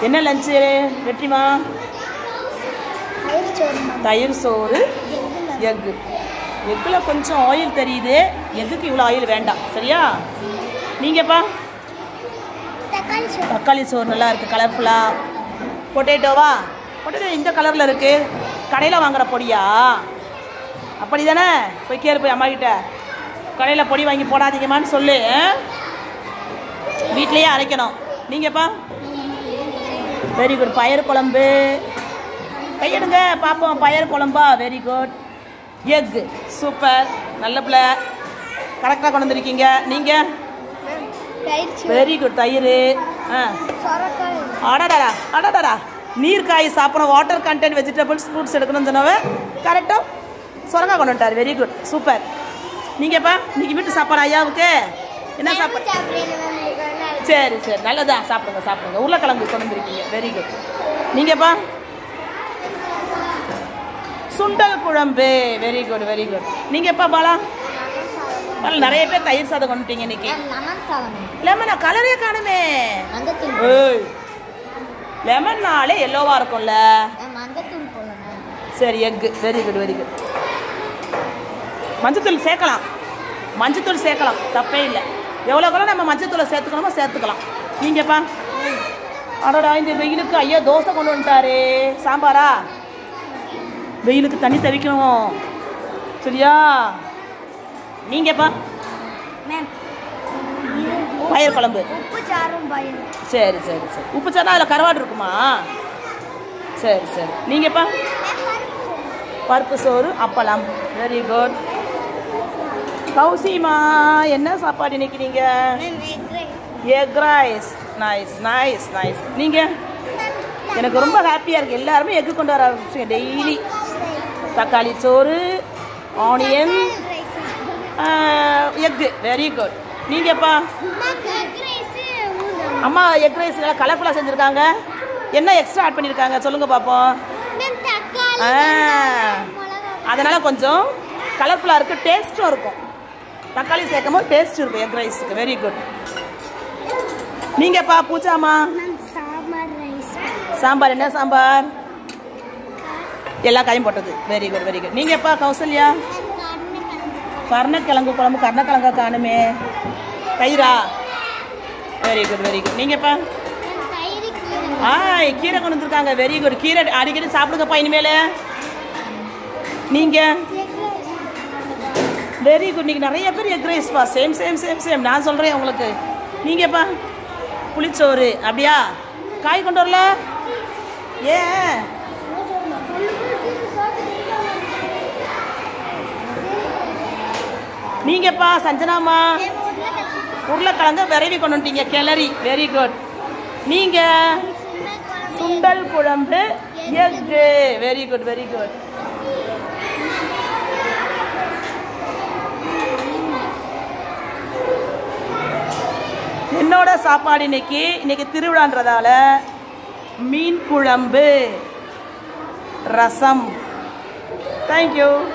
என்ன லஞ்சு வெற்றிமா? தயிர் சோறு, எக்கு. எக்கில் கொஞ்சம் ஆயில் தெரியுது, எக்குக்கு இவ்வளோ ஆயில் வேண்டாம். சரியா? நீங்கப்பா? தக்காளி சோறு நல்லா இருக்குது, கலர்ஃபுல்லாக. பொட்டேட்டோவா? பொட்டேட்டோ இந்த கலரில் இருக்குது. கடையில் வாங்குகிற பொடியா? அப்படி தானே? போய் கேளு, போய் அம்மா கிட்ட கடையில் பொடி வாங்கி போடாதீங்கம்மான்னு சொல்லு. வீட்லேயே அரைக்கணும். நீங்கப்பா? Very good. பயறு குழம்பு கையெடுங்க பார்ப்போம். பயறு குழம்பா? Very good. எக்கு சூப்பர், நல்ல பிள்ளை, கரெக்டாக கொண்டு வந்துருக்கீங்க. நீங்கள்? Very good. தயிர். அடாடா அடாடா, நீர்காய் சாப்பிடணும், வாட்டர் கண்டென்ட், வெஜிடபிள்ஸ், ஃப்ரூட்ஸ் எடுக்கணும்னு சொன்னவ கரெக்டாக சொரங்காய் கொண்டு வந்துட்டார். Very good, super. நீங்கப்பா? இன்னைக்கு வீட்டு சாப்பாடு ஐயாவுக்கு என்ன சாப்பாடு? சரி சரி, நல்லதா, சாப்பிடுங்க சாப்பிடுங்க. உருளைக்கிழங்கு கொண்டு வந்துருக்கீங்க. Very good. நீங்கப்பா? சுண்டல் குழம்பு. Very good very good. நீங்கப்பா பாலா? பாலா, நிறைய பேர் தயிர் சாதம் கொண்டுட்டீங்க இன்னைக்கு. லெமனா? கலரே காணுமே. லெமன்னாலே எல்லோவா இருக்கும்ல. சரி, egg. Very good very good. மஞ்சத்தூள் சேர்க்கலாம், மஞ்சத்தூள் சேர்க்கலாம், தப்பே இல்லை. எவ்வளோக்கெல்லாம் நம்ம மஞ்சத்தூளை சேர்த்துக்கணுமோ சேர்த்துக்கலாம். நீங்கப்பா? அடடா, இந்த வெயிலுக்கு ஐயா தோசை கொண்டு வந்துட்டாரு. சாம்பாரா? வெயிலுக்கு தண்ணி தவிக்கணும். சரியா? நீங்கப்பா? பயிர் குழம்பு. சரி சரி சரி. உப்பு சார்னா அதில் கருவாடு இருக்குமா? சரி சரி. நீங்கப்பா? பருப்பு சோறு, அப்பளம். Very good. கௌசிமா, என்ன சாப்பாடு இன்னைக்கு நீங்கள்? Egg rice. Nice nice nice. நீங்கள்? எனக்கு ரொம்ப ஹாப்பியாக இருக்குது, எல்லாருமே எக்கு கொண்டு வர ஆரம்பிச்சுங்க டெய்லி. தக்காளி சோறு, ஆனியன், எக்கு. Very good. நீங்கப்பா? அம்மா எக் ரைஸ் நல்லா கலர்ஃபுல்லாக செஞ்சுருக்காங்க. என்ன எக்ஸ்ட்ரா ஆட் பண்ணியிருக்காங்க சொல்லுங்க பார்ப்போம். அதனால் கொஞ்சம் கலர்ஃபுல்லாக இருக்குது, டேஸ்ட்டும் இருக்கும். தக்காளி சேர்க்கும் போது டேஸ்ட் இருக்கும் எக் ரைஸுக்கு. Very good. நீங்கப்பா? பூச்சாமா? சாம்பார். என்ன சாம்பார்? எல்லா காயும் போட்டது. Very good very good. நீங்கப்பா? கௌசல்யா? கருணக்கிழங்கு குழம்பு. கருணக்கிழங்கா காணுமே. தயிரா? Very good very good. நீங்கப்பா? கீரை கொண்டு வந்துருக்காங்க. Very good. கீரை அடிக்கடி சாப்பிடுங்கப்பா இனிமேல். நீங்கள்? Very good. நீங்கள் நிறைய பேர் எக் ரைஸ்ப்பா. Same same same same. நான் சொல்கிறேன் உங்களுக்கு. நீங்கப்பா? புளிச்சோறு. அப்படியா? காய் கொண்டு வரல ஏன்? நீங்கப்பா? சஞ்சனாமா? உருளைக்கிழங்கு விரைவி கொண்டு வந்துட்டீங்க, கிளறி. Very good. நீங்கள்? சுண்டல் குழம்பு, egg. Very good very good. என்னோட சாப்பாடு இன்னைக்கு திருவிழான்றதால மீன் குழம்பு, ரசம். தேங்க்யூ.